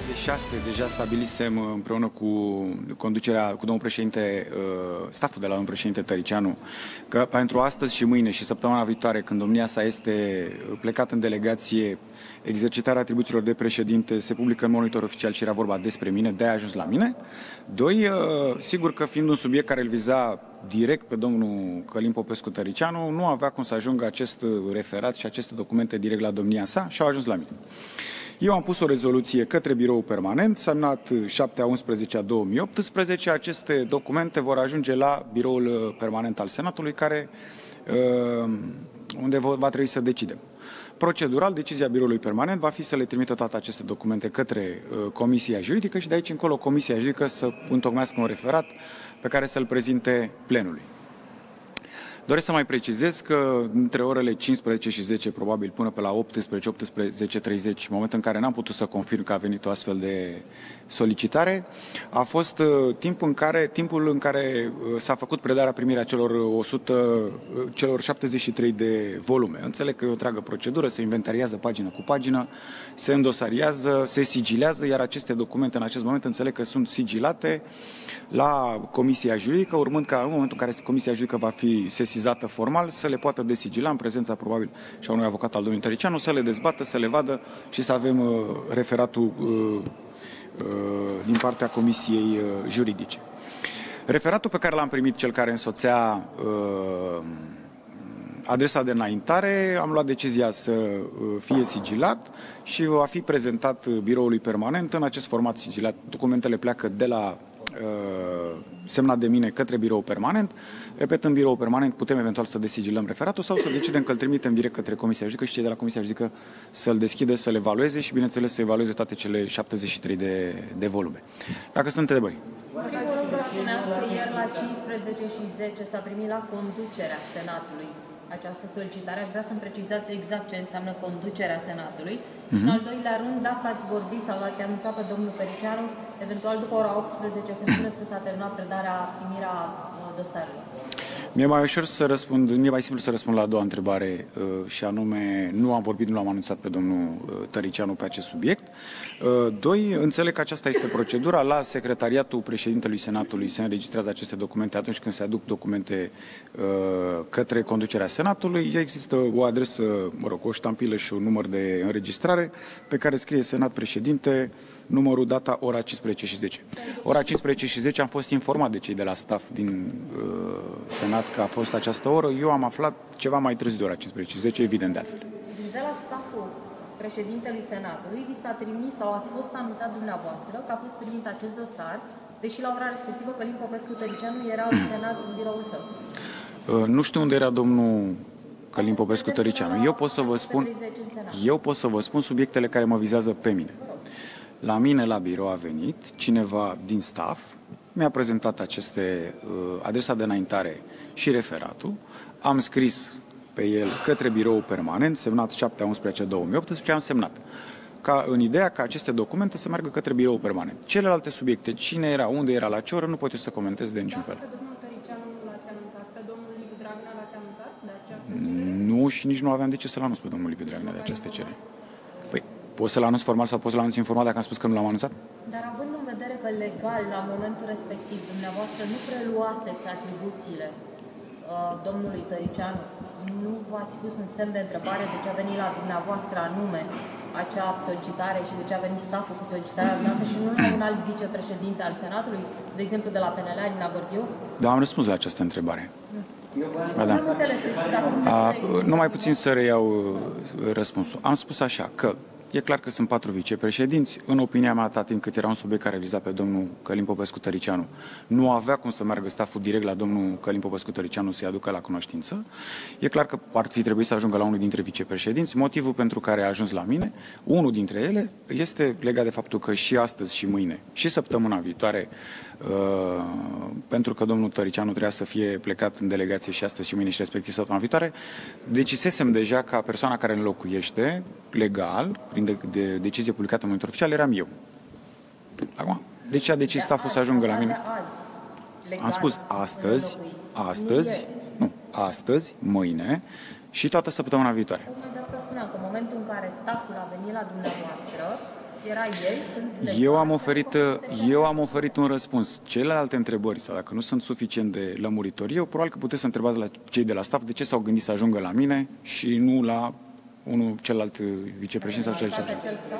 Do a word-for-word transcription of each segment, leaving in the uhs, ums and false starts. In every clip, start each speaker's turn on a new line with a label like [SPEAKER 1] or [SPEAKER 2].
[SPEAKER 1] șase deja stabilisem împreună cu conducerea, cu domnul președinte, staful de la domnul președinte Tăricianu, că pentru astăzi și mâine și săptămâna viitoare, când domnia sa este plecat în delegație, exercitarea atribuțiilor de președinte se publică în monitor oficial și era vorba despre mine, de-aia a ajuns la mine. Doi, sigur că fiind un subiect care îl viza direct pe domnul Călin Popescu Tăricianu, nu avea cum să ajungă acest referat și aceste documente direct la domnia sa și au ajuns la mine. Eu am pus o rezoluție către biroul permanent, semnat șapte a unsprezecea două mii optsprezece. Aceste documente vor ajunge la biroul permanent al Senatului, care, unde va trebui să decidem. Procedural, decizia biroului permanent va fi să le trimită toate aceste documente către Comisia Juridică și de aici încolo Comisia Juridică să întocmească un referat pe care să-l prezinte plenului. Doresc să mai precizez că între orele cincisprezece și zece, probabil până pe la optsprezece, optsprezece treizeci, în momentul în care n-am putut să confirm că a venit o astfel de solicitare, a fost uh, timpul în care, timpul în care uh, s-a făcut predarea primirea celor, o sută, uh, celor șaptezeci și trei de volume. Înțeleg că e o întreagă procedură, se inventariază pagină cu pagină, se îndosariază, se sigilează, iar aceste documente în acest moment înțeleg că sunt sigilate la Comisia Juridică, urmând ca în momentul în care Comisia Juridică va fi sesizată formal, să le poată desigila în prezența probabil și a unui avocat al domnului Tăricianu, să le dezbată, să le vadă și să avem uh, referatul uh, uh, din partea Comisiei uh, Juridice. Referatul pe care l-am primit, cel care însoțea uh, adresa de înaintare, am luat decizia să fie sigilat și va fi prezentat biroului permanent în acest format sigilat. Documentele pleacă de la semnat de mine către birou permanent. Repet, în birou permanent putem eventual să desigilăm referatul sau să decidem că îl trimitem direct către Comisia Juridică și cei de la Comisia Juridică să-l deschidă, să-l evalueze și, bineînțeles, să evalueze toate cele șaptezeci și trei de, de volume. Dacă sunt întrebări.
[SPEAKER 2] Sigur, că spuneați că ieri la cincisprezece și zece s-a primit la conducerea Senatului această solicitare. Aș vrea să-mi precizați exact ce înseamnă conducerea Senatului. Mm-hmm. Și în al doilea rând, dacă ați vorbit sau ați anunțat pe domnul Tăricianu, eventual după ora optsprezece, când spuneți că s-a terminat predarea, primirea dosarului.
[SPEAKER 1] Mi-e mai ușor să răspund, mi-e mai simplu să răspund la a doua întrebare și anume, nu am vorbit, nu l-am anunțat pe domnul Tăricianu pe acest subiect. Doi, înțeleg că aceasta este procedura. La secretariatul președintelui Senatului se înregistrează aceste documente atunci când se aduc documente către conducerea Senatului. Există o adresă, mă rog, o ștampilă și un număr de înregistrare pe care scrie Senat președinte, numărul, data, ora cincisprezece și zece. Ora cincisprezece și zece am fost informat de cei de la staff din uh, Senat că a fost această oră. Eu am aflat ceva mai târziu de ora cincisprezece și zece, evident de altfel.
[SPEAKER 2] Deci de la stafful președintelui Senatului vi s-a trimis sau ați fost anunțat dumneavoastră că a fost primit acest dosar, deși la ora respectivă Călin Popescu Tăricianu era în Senat în biroul său.
[SPEAKER 1] Uh, nu știu unde era domnul Călin Popescu Tăricianu. Eu pot să vă spun, eu pot să vă spun subiectele care mă vizează pe mine. La mine la birou a venit cineva din staff, mi-a prezentat aceste uh, adresa de înaintare și referatul, am scris pe el către birou permanent, semnat șapte a unsprezecea două mii optsprezece, am semnat ca în ideea ca aceste documente să meargă către birou permanent. Celelalte subiecte, cine era, unde era, la ce oră, nu pot eu să comentez de niciun fel.
[SPEAKER 2] Dacă pe domnul Tăricianu nu l-ați anunțat, pe domnul Liviu Dragnea l-ați anunțat de această cerere?
[SPEAKER 1] Nu, și nici nu aveam de ce să-l anunț pe domnul Liviu Dragnea de această cerere. Păi, pot să-l anunț formal sau pot să-l anunț informal dacă am spus că nu l-am anunțat?
[SPEAKER 2] Dar având în vedere că legal, la momentul respectiv, dumneavoastră nu preluaseți atribuțiile uh, domnului Tăricianu, nu v-ați pus un semn de întrebare de ce a venit la dumneavoastră anume acea solicitare și de ce a venit staful cu solicitarea dumneavoastră și nu la un alt vicepreședinte al Senatului, de exemplu de la P N L, Alina Gorghiu?
[SPEAKER 1] Da, am răspuns la această întrebare.
[SPEAKER 2] Ba, da. Nu înțeles,
[SPEAKER 1] A, numai puțin să reiau răspunsul. Am spus așa că e clar că sunt patru vicepreședinți. În opinia mea, atât timp cât era un subiect care viza pe domnul Călin Popescu Tăricianu, nu avea cum să meargă staful direct la domnul Călin Popescu Tăricianu să-i aducă la cunoștință. E clar că ar fi trebuit să ajungă la unul dintre vicepreședinți. Motivul pentru care a ajuns la mine, unul dintre ele, este legat de faptul că și astăzi și mâine și săptămâna viitoare, uh, pentru că domnul Tăricianu trebuia să fie plecat în delegație și astăzi și mâine și respectiv săptămâna viitoare, decisesem deja ca persoana care înlocuiește legal, prin de, de decizie publicată în monitor oficial, eram eu. Acum, de ce a decis staful să ajungă la mine? Am spus astăzi, astăzi, nu, astăzi, mâine și toată săptămâna viitoare.
[SPEAKER 2] Tocmai de asta spuneam, că în momentul în care staful a venit la dumneavoastră, Era ieri când
[SPEAKER 1] Eu am oferit, eu am oferit un răspuns. Celelalte întrebări, sau dacă nu sunt suficient de lămuritori, eu probabil că puteți să întrebați la cei de la staff de ce s-au gândit să ajungă la mine și nu la unul celălalt vicepreședinte sau celălalt vicepreședinte.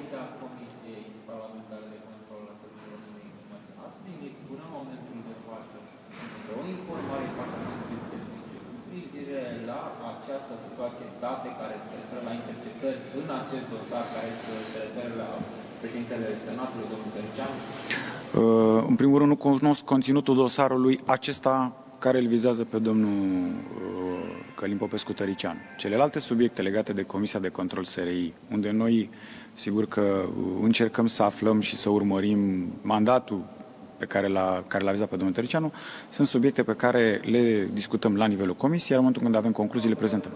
[SPEAKER 3] Această situație, date care se referă la interceptări în acest dosar care se referă la președintele Senatului, domnul Tăricianu?
[SPEAKER 1] În primul rând, nu cunosc conținutul dosarului acesta care îl vizează pe domnul Călin Popescu Tăricianu. Celelalte subiecte legate de Comisia de Control S R I, unde noi, sigur că încercăm să aflăm și să urmărim mandatul pe care l-a, care l-a vizat pe domnul Tăricianu, sunt subiecte pe care le discutăm la nivelul comisiei, iar în momentul când avem concluzii, le prezentăm.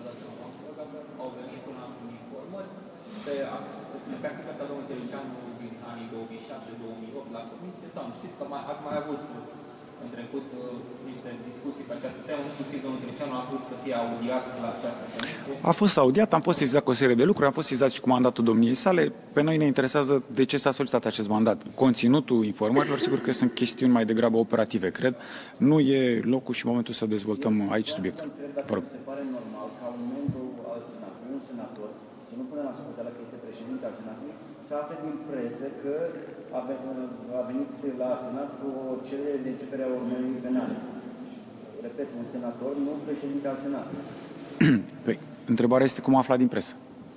[SPEAKER 3] În trecut niște discuții pe această temă, inclusiv domnul Tăricianu a vrut să fie audiat la această comisie.
[SPEAKER 1] A fost audiat, am fost sesizat cu o serie de lucruri, am fost sesizat și cu mandatul domniei sale. Pe noi ne interesează de ce s-a solicitat acest mandat. Conținutul informărilor, sigur că sunt chestiuni mai degrabă operative, cred. Nu e locul și momentul să dezvoltăm aici subiectul. Vă rog.
[SPEAKER 4] Se pare normal ca un membru al Senatului, un senator, să nu punem la socoteală că este președinte al Senatului, să afle din presă că a venit la Senat cu o cerere de începere a urmării penale. Repet, un senator, nu președinte al Senatului.
[SPEAKER 1] Păi, întrebarea este cum a aflat din presă.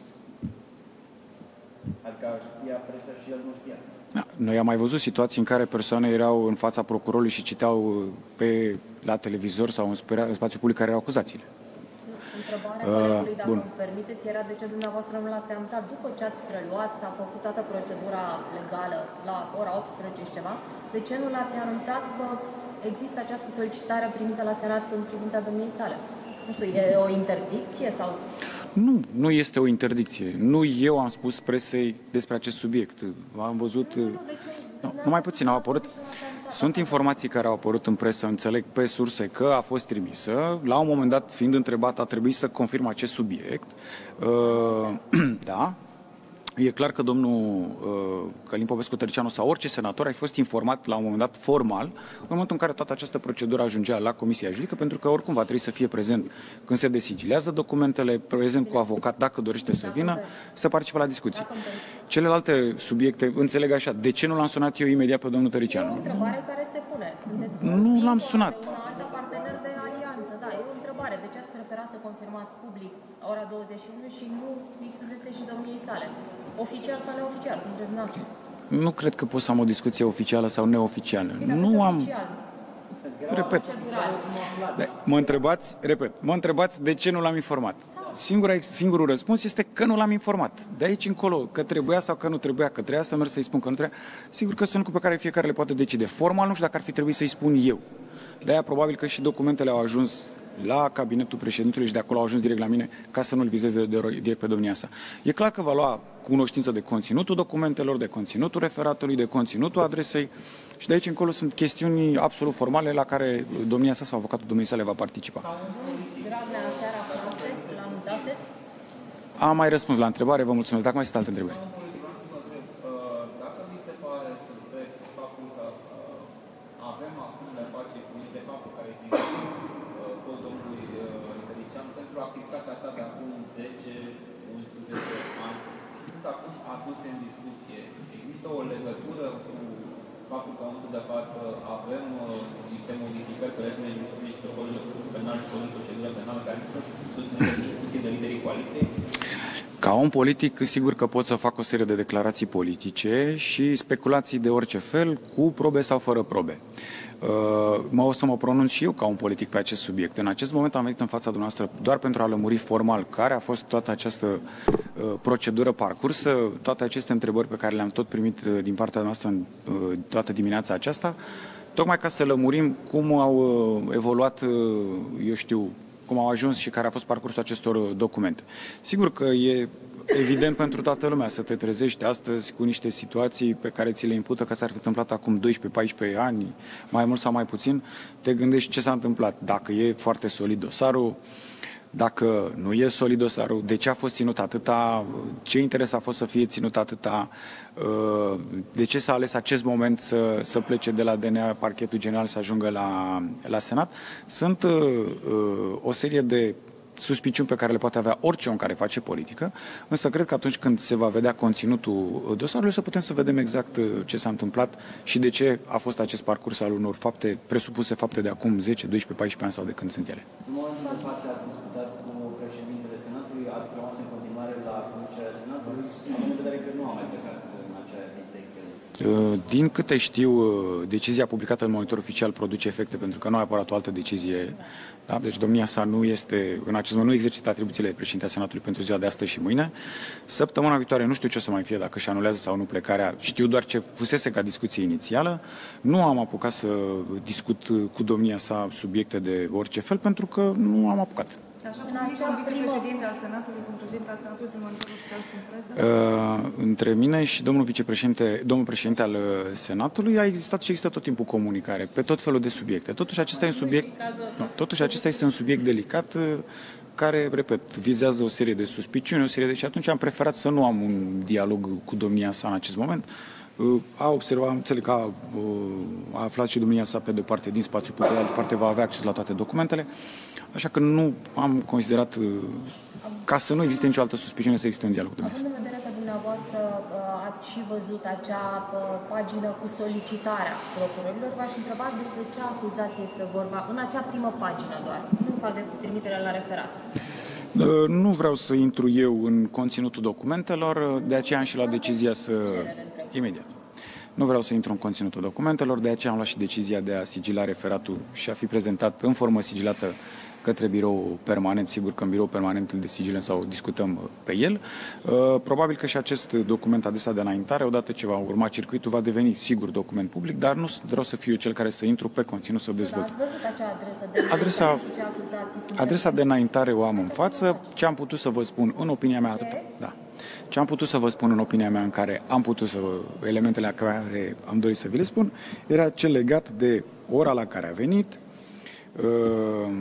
[SPEAKER 4] Adică știa presa și el nu știa.
[SPEAKER 1] Da, noi am mai văzut situații în care persoane erau în fața procurorului și citeau pe, la televizor sau în, în spațiu public care erau acuzațiile.
[SPEAKER 2] Întrebarea colegului, dacă îmi permiteți, era de ce dumneavoastră nu l-ați anunțat după ce ați preluat, s-a făcut toată procedura legală la ora optsprezece și ceva, de ce nu l-ați anunțat că există această solicitare primită la Senat în privința domniei sale? Nu știu, e o interdicție sau...
[SPEAKER 1] Nu, nu este o interdicție. Nu eu am spus presei despre acest subiect. Am văzut...
[SPEAKER 2] Nu, nu, de ce?
[SPEAKER 1] Nu, numai puțin au apărut. Sunt informații care au apărut în presă, înțeleg pe surse că a fost trimisă. La un moment dat, fiind întrebat, a trebuit să confirm acest subiect. Uh, da. E clar că domnul uh, Călin Popescu Tăricianu sau orice senator a fost informat la un moment dat formal, în momentul în care toată această procedură ajungea la Comisia Juridică, pentru că oricum va trebui să fie prezent când se desigilează documentele, prezent cu avocat, dacă dorește să vină, să participe la discuții. Celelalte subiecte, înțeleg așa, de ce nu l-am sunat eu imediat pe domnul Tăricianu?
[SPEAKER 2] E o întrebare care se pune. Sunteți
[SPEAKER 1] nu l-am sunat.
[SPEAKER 2] Un alt partener de alianță, da, e o întrebare. De ce ați preferat să confirmați public ora douăzeci și unu și nu discuteze și domniei sale? Oficial sau neoficial, cum vreți dumneavoastră?
[SPEAKER 1] Nu cred că pot să am o discuție oficială sau neoficială.
[SPEAKER 2] Bine,
[SPEAKER 1] nu am...
[SPEAKER 2] Oficial.
[SPEAKER 1] Repet. Da, mă întrebați, repet, mă întrebați de ce nu l-am informat. Singura, singurul răspuns este că nu l-am informat. De aici încolo, că trebuia sau că nu trebuia, că trebuia să merg să-i spun că nu trebuia. Sigur că sunt lucruri pe care fiecare le poate decide. Formal nu știu dacă ar fi trebuit să-i spun eu. De-aia probabil că și documentele au ajuns la cabinetul președintelui și de acolo au ajuns direct la mine ca să nu-l vizeze direct pe domnia sa. E clar că va lua cunoștință de conținutul documentelor, de conținutul referatului, de conținutul adresei și de aici încolo sunt chestiuni absolut formale la care domnia sa sau avocatul domniei sale va participa. Am mai răspuns la întrebare, vă mulțumesc. Dacă mai sunt alte întrebări.
[SPEAKER 3] Activitatea sa de acum zece unsprezece ani și sunt acum aduse în discuție. Există o legătură cu faptul că în momentul de față avem uh, niște modificări pe legile justiției și pe codul penal și codul procedură penală care sunt susținute în discuții de liderii coaliției?
[SPEAKER 1] Ca om politic, sigur că pot să fac o serie de declarații politice și speculații de orice fel, cu probe sau fără probe. Mă o să mă pronunț și eu ca un politic pe acest subiect. În acest moment am venit în fața dumneavoastră doar pentru a lămuri formal care a fost toată această uh, procedură parcursă, toate aceste întrebări pe care le-am tot primit uh, din partea noastră în uh, toată dimineața aceasta, tocmai ca să lămurim cum au uh, evoluat, uh, eu știu, cum au ajuns și care a fost parcursul acestor uh, documente. Sigur că e evident pentru toată lumea să te trezești astăzi cu niște situații pe care ți le impută că ți-ar fi întâmplat acum doisprezece paisprezece ani, mai mult sau mai puțin, te gândești ce s-a întâmplat. Dacă e foarte solid dosarul, Dacă nu e solid dosarul, de ce a fost ținut atâta, ce interes a fost să fie ținut atâta, de ce s-a ales acest moment să, să plece de la D N A, Parchetul General, să ajungă la, la Senat. Sunt o serie de suspiciuni pe care le poate avea orice om care face politică, însă cred că atunci când se va vedea conținutul dosarului, să putem să vedem exact ce s-a întâmplat și de ce a fost acest parcurs al unor fapte, presupuse fapte de acum zece, doisprezece, paisprezece ani sau de când sunt ele.
[SPEAKER 4] În momentul de față ați discutat cu președintele Senatului, ați rămas în continuare la conducerea Senatului, având în vedere că nu a mai plecat în acea listă externă.
[SPEAKER 1] Din câte știu, decizia publicată în Monitor Oficial produce efecte, pentru că nu a apărat o altă decizie. Da? Deci domnia sa nu este, în acest moment nu exercită atribuțiile de președinte a Senatului pentru ziua de astăzi și mâine. Săptămâna viitoare nu știu ce o să mai fie, dacă își anulează sau nu plecarea. Știu doar ce fusese ca discuție inițială. Nu am apucat să discut cu domnia sa subiecte de orice fel, pentru că nu am apucat.
[SPEAKER 5] Așa cum zice un vicepreședinte al Senatului, un președinte al Senatului, prin monitorul oficial spun presă?
[SPEAKER 1] Uh, între mine și domnul vicepreședinte, domnul președinte al Senatului a existat și există tot timpul comunicare pe tot felul de subiecte. Totuși acesta, e un subiect, nu, totuși acesta este un subiect delicat care, repet, vizează o serie de suspiciuni, o serie de... și atunci am preferat să nu am un dialog cu domnia sa în acest moment. A observat, înțeleg că a, a aflat și domnia sa pe de parte din spațiu public, pe de altă parte va avea acces la toate documentele, așa că nu am considerat, ca să nu existe nicio altă suspiciune, să existe un dialog cu domnia sa.
[SPEAKER 2] Având în vedere că dumneavoastră ați și văzut acea pagină cu solicitarea procurorilor, v-aș întreba despre ce acuzație este vorba în acea primă pagină doar, nu în fapt de trimitere la referat.
[SPEAKER 1] Nu vreau să intru eu în conținutul documentelor, de aceea am și luat decizia să... Imediat. Nu vreau să intru în conținutul documentelor, de aceea am luat și decizia de a sigila referatul și a fi prezentat în formă sigilată către birou permanent. Sigur că în birou permanent îl desigilăm sau discutăm pe el. Probabil că și acest document adresat de înaintare, odată ce va urma circuitul, va deveni sigur document public, dar nu vreau să fiu eu cel care să intru pe conținut, să dezvolt.
[SPEAKER 2] Ați văzut acea adresă de
[SPEAKER 1] adresa,
[SPEAKER 2] și ce acuzații sunt?
[SPEAKER 1] Adresa de înaintare o am în față. Ce am putut să vă spun în opinia mea atât. Da. Ce am putut să vă spun în opinia mea, în care am putut să vă, elementele la care am dorit să vi le spun, era cel legat de ora la care a venit, uh,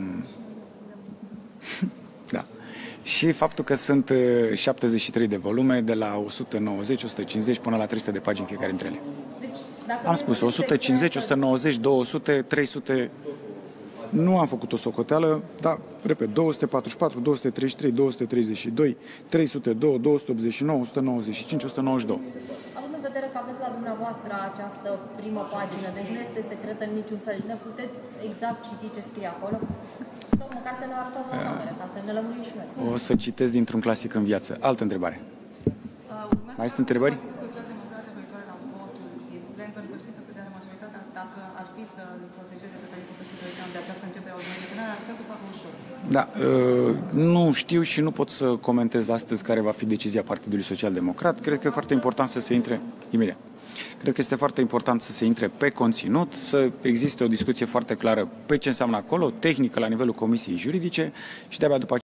[SPEAKER 1] da, și faptul că sunt șaptezeci și trei de volume, de la o sută nouăzeci, o sută cincizeci până la trei sute de pagini fiecare dintre ele.
[SPEAKER 2] Deci,
[SPEAKER 1] am spus o sută cincizeci, o sută nouăzeci, două sute, trei sute... Nu am făcut o socoteală, dar, repet, două sute patruzeci și patru, două sute treizeci și trei, două sute treizeci și doi, trei sute doi, două sute optzeci și nouă, o sută nouăzeci și cinci, o sută nouăzeci și doi.
[SPEAKER 2] Având în vedere că aveți la dumneavoastră această primă pagină, deci nu este secretă în niciun fel, ne puteți exact citi ce scrie acolo? Sau măcar să ne arătați la camere, ca să ne lămurim și noi.
[SPEAKER 1] O să citesc dintr-un clasic în viață. Altă întrebare. Mai sunt întrebări? Da, nu știu și nu pot să comentez astăzi care va fi decizia Partidului Social Democrat. Cred că e foarte important să se intre imediat. Cred că este foarte important să se intre pe conținut, să existe o discuție foarte clară pe ce înseamnă acolo, tehnică la nivelul Comisiei Juridice și de-abia după